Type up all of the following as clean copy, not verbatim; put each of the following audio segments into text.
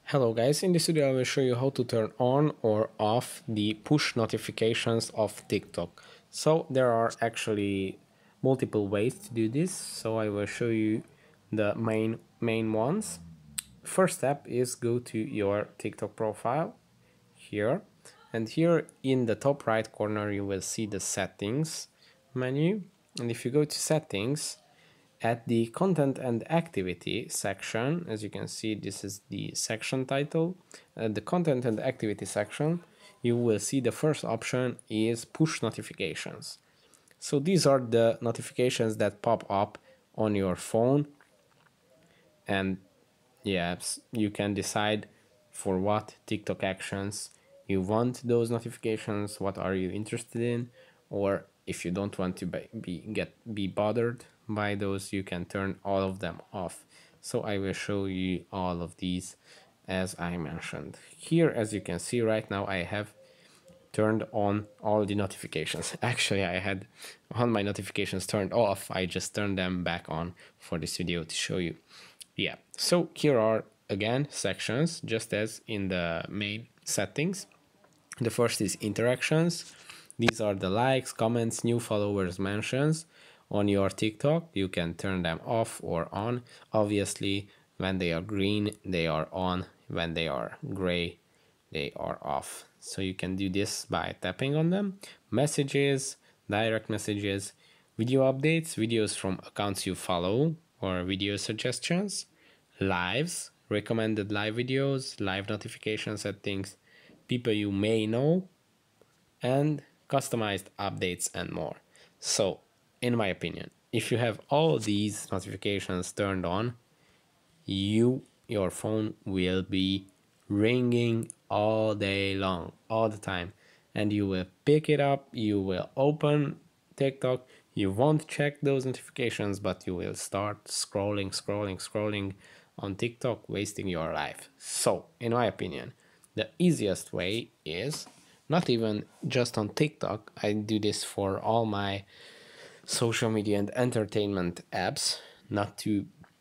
Hello guys, in this video I will show you how to turn on or off the push notifications of TikTok. So there are actually multiple ways to do this, so I will show you the main ones. First step is go to your TikTok profile here, and here in the top right corner you will see the settings menu, and if you go to settings, at the content and activity section, as you can see, this is the section title. At the content and activity section, you will see the first option is push notifications. So these are the notifications that pop up on your phone, and yes, you can decide for what TikTok actions you want those notifications, what are you interested in, or if you don't want to be bothered by those, you can turn all of them off. So I will show you all of these as I mentioned. Here, as you can see right now, I have turned on all the notifications. Actually, I had all my notifications turned off. I just turned them back on for this video to show you. Yeah, so here are again sections, just as in the main settings. The first is interactions. These are the likes, comments, new followers, mentions on your TikTok. You can turn them off or on. Obviously, when they are green, they are on. When they are gray, they are off. So you can do this by tapping on them. Messages, direct messages, video updates, videos from accounts you follow, or video suggestions, lives, recommended live videos, live notification settings, people you may know, and customized updates and more. So, in my opinion, if you have all these notifications turned on, your phone will be ringing all day long, all the time, and you will pick it up, you will open TikTok, you won't check those notifications, but you will start scrolling on TikTok, wasting your life. So, in my opinion, the easiest way is not even just on TikTok. I do this for all my social media and entertainment apps, not to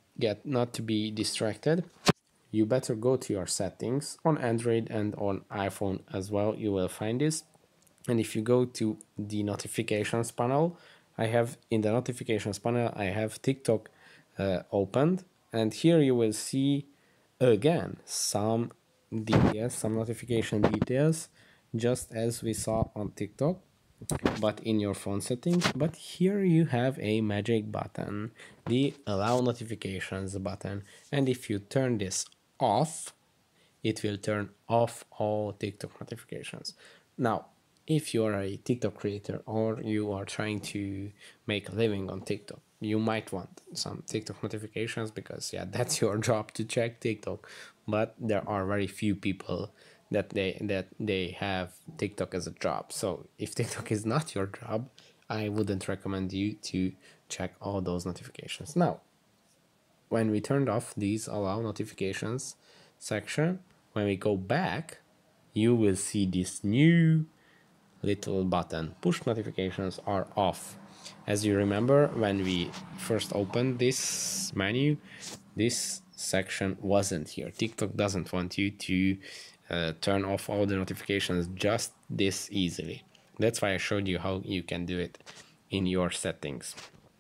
be distracted. You better go to your settings on Android and on iPhone as well. You will find this. And if you go to the notifications panel, I have in the notifications panel, I have TikTok opened, and here you will see again some details, some notification details, just as we saw on TikTok, but in your phone settings. But here you have a magic button, the allow notifications button, and if you turn this off, it will turn off all TikTok notifications. Now, if you are a TikTok creator or you are trying to make a living on TikTok, you might want some TikTok notifications because that's your job to check TikTok. But there are very few people that they have TikTok as a job. So if TikTok is not your job, I wouldn't recommend you to check all those notifications. Now, when we turned off these allow notifications section, when we go back, you will see this new little button, push notifications are off. As you remember, when we first opened this menu, this section wasn't here. TikTok doesn't want you to turn off all the notifications just this easily. That's why I showed you how you can do it in your settings.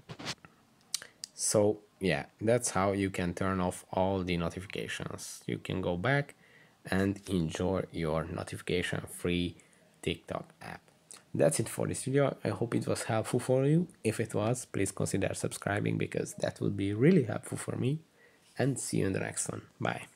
So yeah, that's how you can turn off all the notifications. You can go back and enjoy your notification free TikTok app. That's it for this video. I hope it was helpful for you. If it was, please consider subscribing because that would be really helpful for me. And see you in the next one. Bye.